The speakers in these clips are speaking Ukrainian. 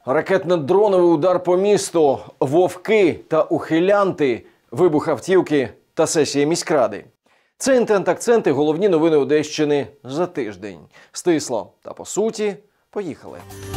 Ракетно-дроновий удар по місту, вовки та ухилянти, вибух автівки та сесія міськради. Це «Інтент-акценти», головні новини Одещини за тиждень. Стисло та по суті, поїхали.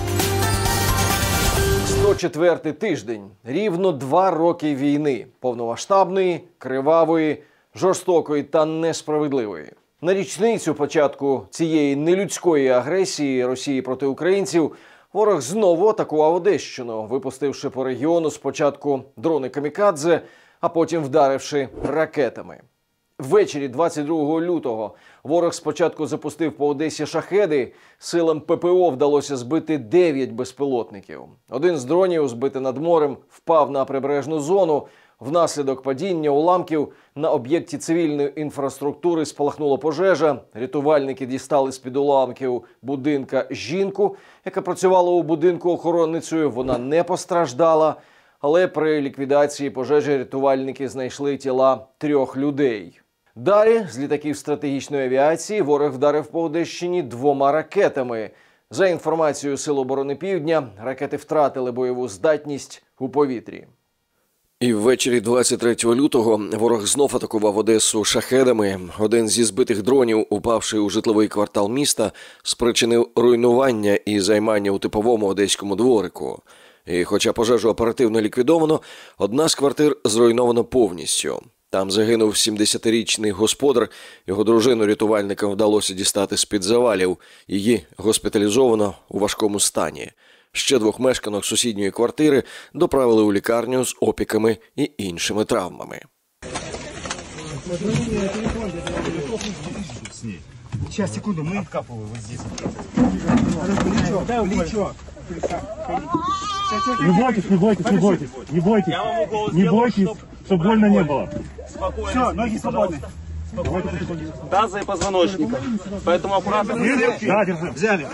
104-й тиждень. Рівно 2 роки війни. Повномасштабної, кривавої, жорстокої та несправедливої. На річницю початку цієї нелюдської агресії Росії проти українців ворог знову атакував Одещину, випустивши по регіону спочатку дрони камікадзе, а потім вдаривши ракетами. Ввечері 22 лютого ворог спочатку запустив по Одесі шахеди, силам ППО вдалося збити 9 безпілотників. Один з дронів, збитий над морем, впав на прибережну зону. Внаслідок падіння уламків на об'єкті цивільної інфраструктури спалахнула пожежа. Рятувальники дістали з-під уламків будинка жінку, яка працювала у будинку охоронницею. Вона не постраждала, але при ліквідації пожежі рятувальники знайшли тіла 3 людей. Далі з літаків стратегічної авіації ворог вдарив по Одещині 2 ракетами. За інформацією Сил оборони Півдня, ракети втратили бойову здатність у повітрі. І ввечері 23 лютого ворог знов атакував Одесу шахедами. Один зі збитих дронів, упавши у житловий квартал міста, спричинив руйнування і займання у типовому одеському дворику. І хоча пожежу оперативно ліквідовано, одна з квартир зруйновано повністю. Там загинув 70-річний господар, його дружину рятувальникам вдалося дістати з-під завалів. Її госпіталізовано у важкому стані. Ще 2 мешканок сусідньої квартири доправили у лікарню з опіками і іншими травмами. Сейчас, секунду, мы откапываем вот здесь. Не бойтесь, не бойтесь, не бойтесь, не бойтесь, не бойтесь, чтобы больно не было. Спокойно. Все, ноги свободны. Таза и позвоночника. Поэтому аккуратно. Да, держи. Взяли.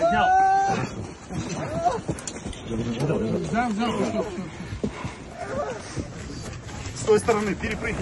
С той стороны перепрыгни.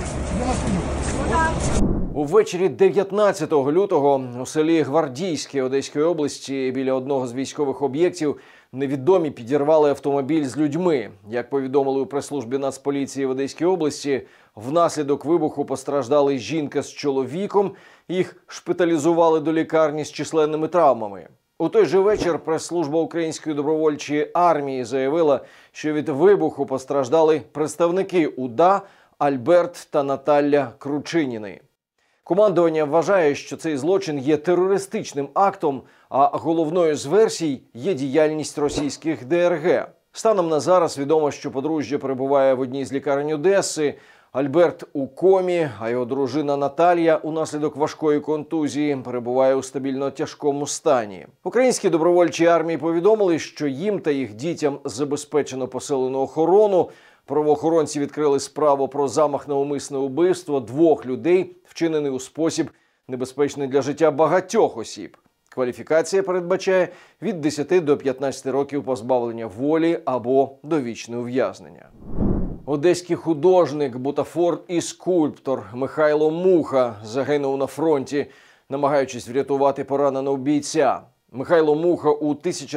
Увечері 19 лютого у селі Гвардійське Одеської області біля одного з військових об'єктів невідомі підірвали автомобіль з людьми. Як повідомили у прес-службі Нацполіції в Одеській області, внаслідок вибуху постраждали жінка з чоловіком, їх шпиталізували до лікарні з численними травмами. У той же вечір прес-служба Української добровольчої армії заявила, що від вибуху постраждали представники УДА Альберт та Наталя Кручиніни. Командування вважає, що цей злочин є терористичним актом, а головною з версій є діяльність російських ДРГ. Станом на зараз відомо, що подружжя перебуває в одній з лікарень Одеси. Альберт у комі, а його дружина Наталія унаслідок важкої контузії перебуває у стабільно тяжкому стані. Українські добровольчі армії повідомили, що їм та їх дітям забезпечено посилену охорону. Правоохоронці відкрили справу про замах на умисне вбивство 2 людей, вчинений у спосіб небезпечний для життя багатьох осіб. Кваліфікація передбачає від 10 до 15 років позбавлення волі або довічне ув'язнення. Одеський художник, бутафор і скульптор Михайло Муха загинув на фронті, намагаючись врятувати пораненого бійця. Михайло Муха у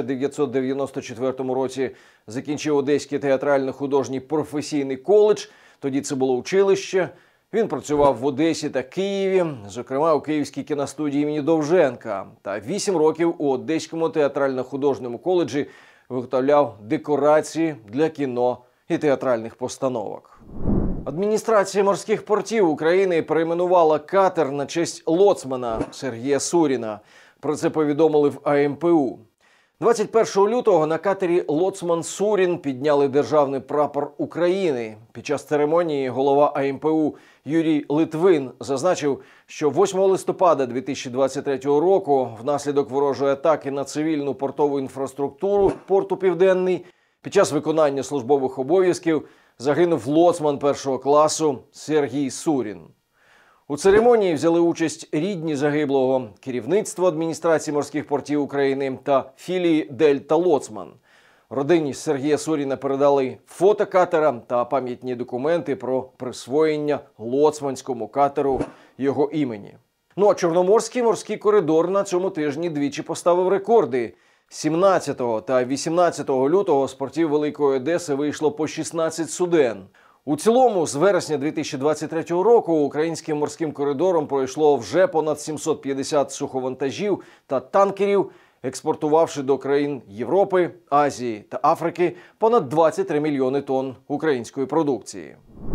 1994 році закінчив Одеський театрально-художній професійний коледж, тоді це було училище. Він працював в Одесі та Києві, зокрема у Київській кіностудії імені Довженка. Та 8 років у Одеському театрально-художньому коледжі виготовляв декорації для кіно і театральних постановок. Адміністрація морських портів України перейменувала катер на честь лоцмана Сергія Суріна. Про це повідомили в АМПУ. 21 лютого на катері «Лоцман Сурін» підняли державний прапор України. Під час церемонії голова АМПУ Юрій Литвин зазначив, що 8 листопада 2023 року внаслідок ворожої атаки на цивільну портову інфраструктуру порту «Південний» під час виконання службових обов'язків загинув лоцман 1-го класу Сергій Сурін. У церемонії взяли участь рідні загиблого, керівництво адміністрації морських портів України та філії «Дельта Лоцман». Родині Сергія Суріна передали фото катера та пам'ятні документи про присвоєння лоцманському катеру його імені. Ну а Чорноморський морський коридор на цьому тижні двічі поставив рекорди. 17 та 18 лютого з портів Великої Одеси вийшло по 16 суден. У цілому, з вересня 2023 року українським морським коридором пройшло вже понад 750 суховантажів та танкерів, експортувавши до країн Європи, Азії та Африки понад 23 мільйони тонн української продукції.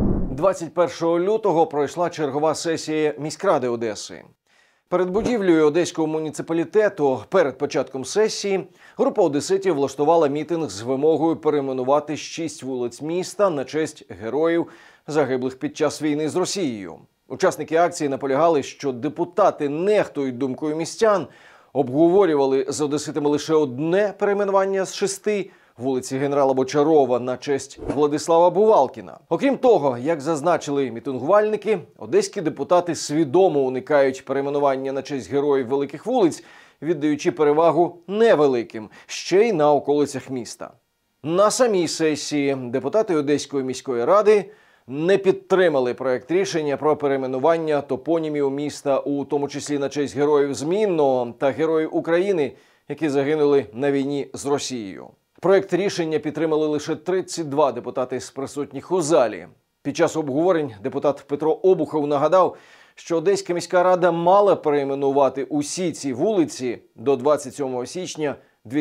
21 лютого пройшла чергова сесія міськради Одеси. Перед будівлею Одеського муніципалітету перед початком сесії група одеситів влаштувала мітинг з вимогою перейменувати 6 вулиць міста на честь героїв, загиблих під час війни з Росією. Учасники акції наполягали, що депутати нехтують думкою містян, обговорювали з одеситами лише одне перейменування з 6 – вулиці генерала Бочарова на честь Владислава Бувалкіна. Окрім того, як зазначили мітингувальники, одеські депутати свідомо уникають перейменування на честь героїв великих вулиць, віддаючи перевагу невеликим, ще й на околицях міста. На самій сесії депутати Одеської міської ради не підтримали проект рішення про перейменування топонімів міста, у тому числі на честь героїв Змінного та героїв України, які загинули на війні з Росією. Проект рішення підтримали лише 32 депутати з присутніх у залі. Під час обговорень депутат Петро Обухов нагадав, що Одеська міська рада мала перейменувати усі ці вулиці до 27 січня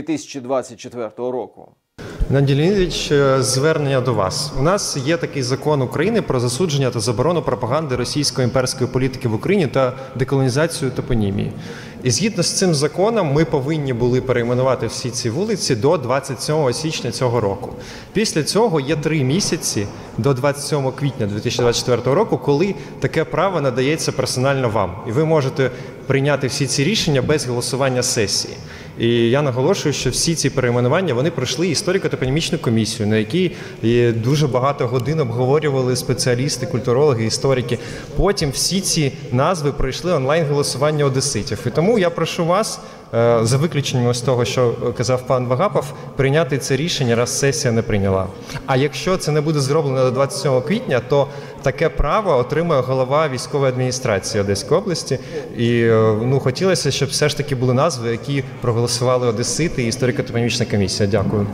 2024 року. Геннадій Леонідович, звернення до вас. У нас є такий закон України про засудження та заборону пропаганди російської імперської політики в Україні та деколонізацію топонімії. І згідно з цим законом ми повинні були перейменувати всі ці вулиці до 27 січня цього року. Після цього є 3 місяці до 27 квітня 2024 року, коли таке право надається персонально вам. І ви можете прийняти всі ці рішення без голосування сесії. І я наголошую, що всі ці перейменування, вони пройшли історико-топонімічну комісію, на якій дуже багато годин обговорювали спеціалісти, культурологи, історики. Потім всі ці назви пройшли онлайн-голосування одеситів. І тому я прошу вас, за виключенням з того, що казав пан Вагапов, прийняти це рішення, раз сесія не прийняла. А якщо це не буде зроблено до 27 квітня, то таке право отримає голова військової адміністрації Одеської області. І хотілося, щоб все ж таки були назви, які проголосували одесити і історико-топонімічна комісія. Дякую.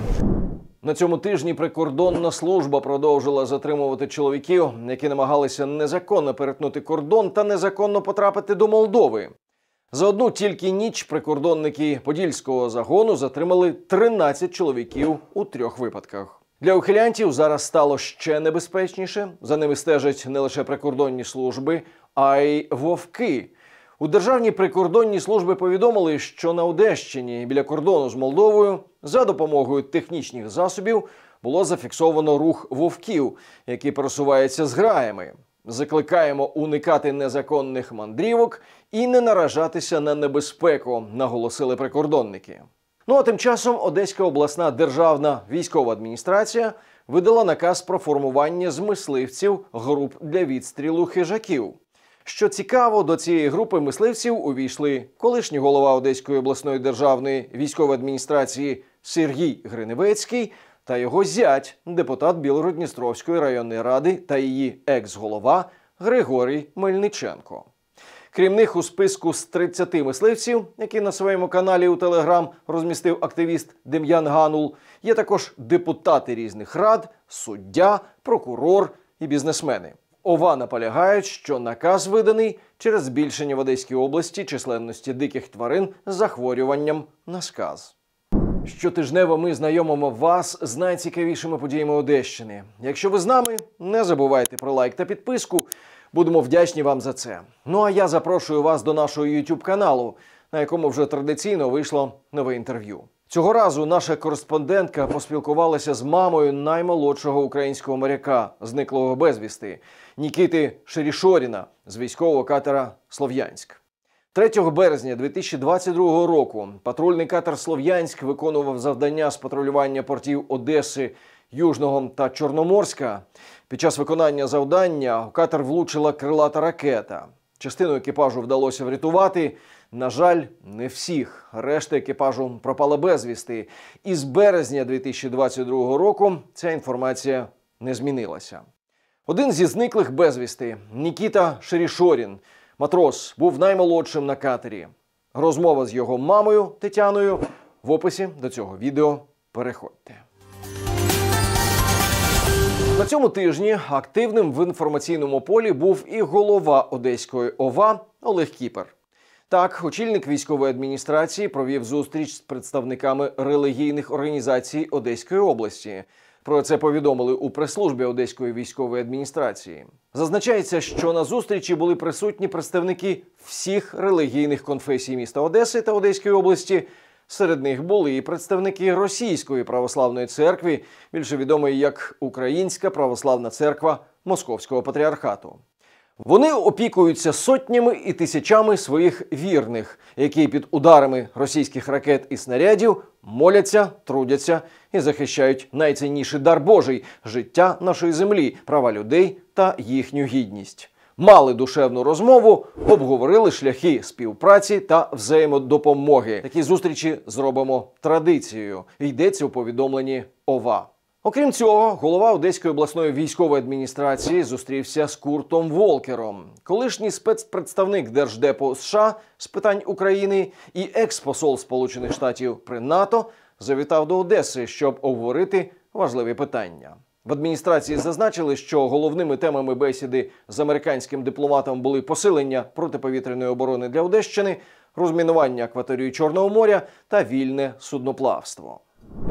На цьому тижні прикордонна служба продовжила затримувати чоловіків, які намагалися незаконно перетнути кордон та незаконно потрапити до Молдови. За одну тільки ніч прикордонники Подільського загону затримали 13 чоловіків у 3 випадках. Для ухилянтів зараз стало ще небезпечніше. За ними стежать не лише прикордонні служби, а й вовки. У Державній прикордонній службі повідомили, що на Одещині біля кордону з Молдовою за допомогою технічних засобів було зафіксовано рух вовків, які пересуваються зграями. Закликаємо уникати незаконних мандрівок і не наражатися на небезпеку, наголосили прикордонники. А тим часом Одеська обласна державна військова адміністрація видала наказ про формування з мисливців груп для відстрілу хижаків. Що цікаво, до цієї групи мисливців увійшли колишній голова Одеської обласної державної військової адміністрації Сергій Гриневецький та його зять, депутат Білгород-Дністровської районної ради та її екс-голова Григорій Мельниченко. Крім них, у списку з 30 мисливців, які на своєму каналі у Телеграм розмістив активіст Дем'ян Ганул, є також депутати різних рад, суддя, прокурор і бізнесмени. ОВА наполягають, що наказ виданий через збільшення в Одеській області численності диких тварин з захворюванням на сказ. Щотижнево ми знайомимо вас з найцікавішими подіями Одещини. Якщо ви з нами, не забувайте про лайк та підписку. Будемо вдячні вам за це. А я запрошую вас до нашого YouTube-каналу, на якому вже традиційно вийшло нове інтерв'ю. Цього разу наша кореспондентка поспілкувалася з мамою наймолодшого українського моряка, зниклого безвісти, Нікіти Шерішоріна з військового катера «Слов'янськ». 3 березня 2022 року патрульний катер «Слов'янськ» виконував завдання з патрулювання портів Одеси, Южного та Чорноморська. Під час виконання завдання у катер влучила крилата ракета. Частину екіпажу вдалося врятувати. На жаль, не всіх. Решта екіпажу пропала безвісти. І з березня 2022 року ця інформація не змінилася. Один зі зниклих безвісти – Нікіта Шерішорін. Матрос був наймолодшим на катері. Розмова з його мамою Тетяною в описі до цього відео. Переходьте. На цьому тижні активним в інформаційному полі був і голова Одеської ОВА Олег Кіпер. Так, очільник військової адміністрації провів зустріч з представниками релігійних організацій Одеської області. Про це повідомили у прес-службі Одеської військової адміністрації. Зазначається, що на зустрічі були присутні представники всіх релігійних конфесій міста Одеси та Одеської області. Серед них були і представники Російської православної церкви, більше відомої як Українська православна церква Московського патріархату. Вони опікуються сотнями і тисячами своїх вірних, які під ударами російських ракет і снарядів моляться, трудяться і захищають найцінніший дар Божий – життя нашої землі, права людей та їхню гідність. Мали душевну розмову, обговорили шляхи співпраці та взаємодопомоги. Такі зустрічі зробимо традицією, йдеться у повідомленні ОВА. Окрім цього, голова Одеської обласної військової адміністрації зустрівся з Куртом Волкером, колишній спецпредставник Держдепу США з питань України і екс-посол Сполучених Штатів при НАТО завітав до Одеси, щоб обговорити важливі питання. В адміністрації зазначили, що головними темами бесіди з американським дипломатом були посилення протиповітряної оборони для Одещини, розмінування акваторії Чорного моря та вільне судноплавство.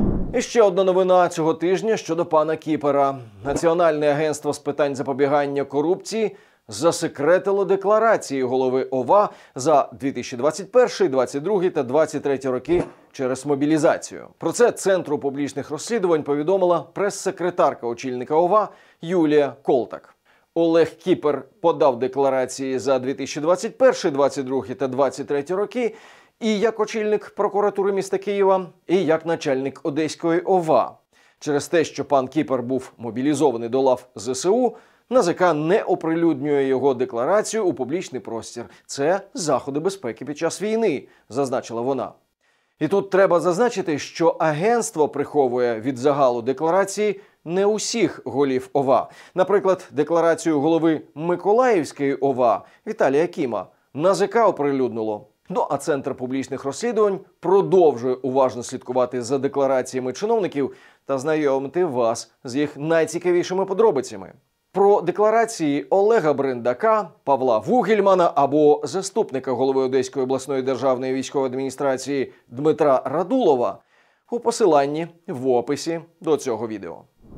І ще одна новина цього тижня щодо пана Кіпера. Національне агентство з питань запобігання корупції засекретило декларації голови ОВА за 2021, 2022 та 2023 роки через мобілізацію. Про це Центру публічних розслідувань повідомила прес-секретарка очільника ОВА Юлія Колтак. Олег Кіпер подав декларації за 2021, 2022 та 2023 роки і як очільник прокуратури міста Києва, і як начальник Одеської ОВА. Через те, що пан Кіпер був мобілізований до лав ЗСУ, НАЗК не оприлюднює його декларацію у публічний простір. Це заходи безпеки під час війни, зазначила вона. І тут треба зазначити, що агентство приховує від загалу декларації не усіх голів ОВА. Наприклад, декларацію голови Миколаївської ОВА Віталія Кіма НАЗК оприлюднило. Ну а Центр публічних розслідувань продовжує уважно слідкувати за деклараціями чиновників та знайомити вас з їх найцікавішими подробицями. Про декларації Олега Бриндака, Павла Вугельмана або заступника голови Одеської обласної державної військової адміністрації Дмитра Радулова у посиланні в описі до цього відео.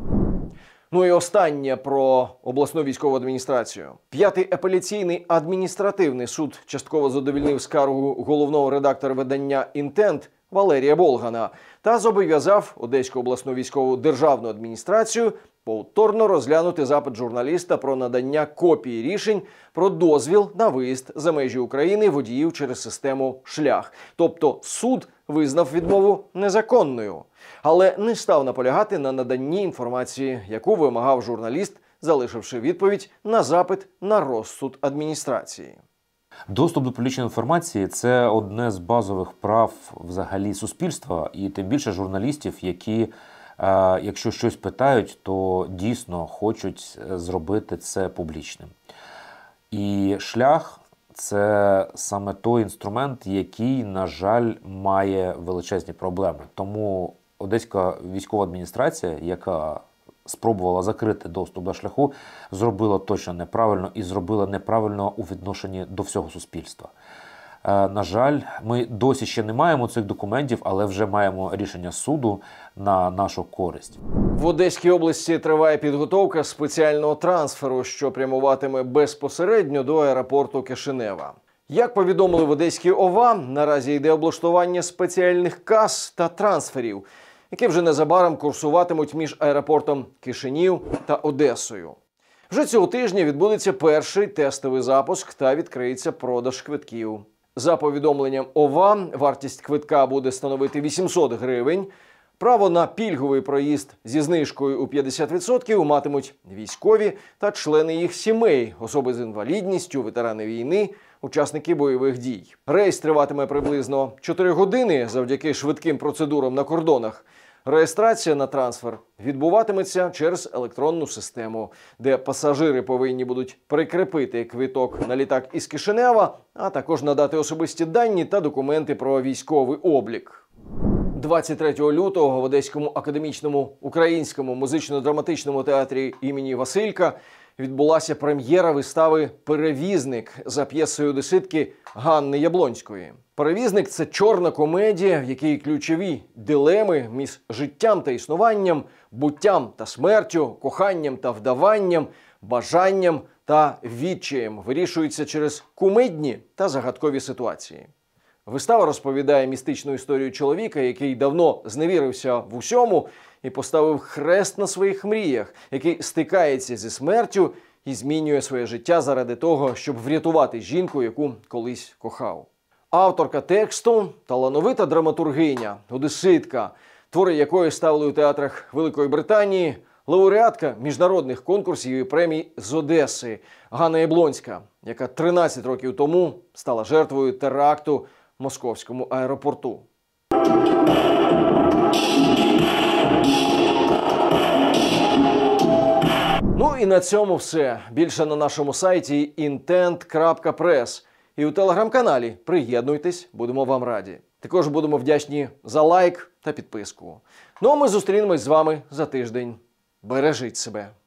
Ну і останнє про обласну військову адміністрацію. 5-й апеляційний адміністративний суд частково задовольнив скаргу головного редактора видання «Інтент» Валерія Болгана та зобов'язав Одеську обласну військову державну адміністрацію повторно розглянути запит журналіста про надання копії рішень про дозвіл на виїзд за межі України водіїв через систему «Шлях». Тобто суд визнав відмову незаконною, але не став наполягати на наданні інформації, яку вимагав журналіст, залишивши відповідь на запит на розсуд адміністрації. Доступ до публічної інформації – це одне з базових прав взагалі суспільства, і тим більше журналістів, які, якщо щось питають, то дійсно хочуть зробити це публічним. І «Шлях» – це саме той інструмент, який, на жаль, має величезні проблеми. Тому Одеська військова адміністрація, яка спробувала закрити доступ до «Шляху», зробила точно неправильно і зробила неправильно у відношенні до всього суспільства. На жаль, ми досі ще не маємо цих документів, але вже маємо рішення суду на нашу користь. В Одеській області триває підготовка спеціального трансферу, що прямуватиме безпосередньо до аеропорту Кишинева. Як повідомили в Одеській ОВА, наразі йде облаштування спеціальних кас та трансферів, які вже незабаром курсуватимуть між аеропортом Кишинів та Одесою. Вже цього тижня відбудеться перший тестовий запуск та відкриється продаж квитків. За повідомленням ОВА, вартість квитка буде становити 800 гривень. Право на пільговий проїзд зі знижкою у 50% матимуть військові та члени їх сімей, особи з інвалідністю, ветерани війни, учасники бойових дій. Рейс триватиме приблизно 4 години завдяки швидким процедурам на кордонах. Реєстрація на трансфер відбуватиметься через електронну систему, де пасажири повинні будуть прикріпити квиток на літак із Кишинева, а також надати особисті дані та документи про військовий облік. 23 лютого в Одеському академічному українському музично-драматичному театрі імені Василька відбулася прем'єра вистави «Перевізник» за п'єсою одеситки Ганни Яблонської. «Перевізник» – це чорна комедія, в якій ключові дилеми між життям та існуванням, буттям та смертю, коханням та вдаванням, бажанням та відчаєм вирішуються через кумедні та загадкові ситуації. Вистава розповідає містичну історію чоловіка, який давно зневірився в усьому і поставив хрест на своїх мріях, який стикається зі смертю і змінює своє життя заради того, щоб врятувати жінку, яку колись кохав. Авторка тексту – талановита драматургиня, одеситка, твори якої ставили у театрах Великої Британії, лауреатка міжнародних конкурсів і премій з Одеси Ганна Яблонська, яка 13 років тому стала жертвою теракту в московському аеропорту. Ну і на цьому все. Більше на нашому сайті intent.press і у телеграм-каналі. Приєднуйтесь, будемо вам раді. Також будемо вдячні за лайк та підписку. Ну а ми зустрінемось з вами за тиждень. Бережіть себе.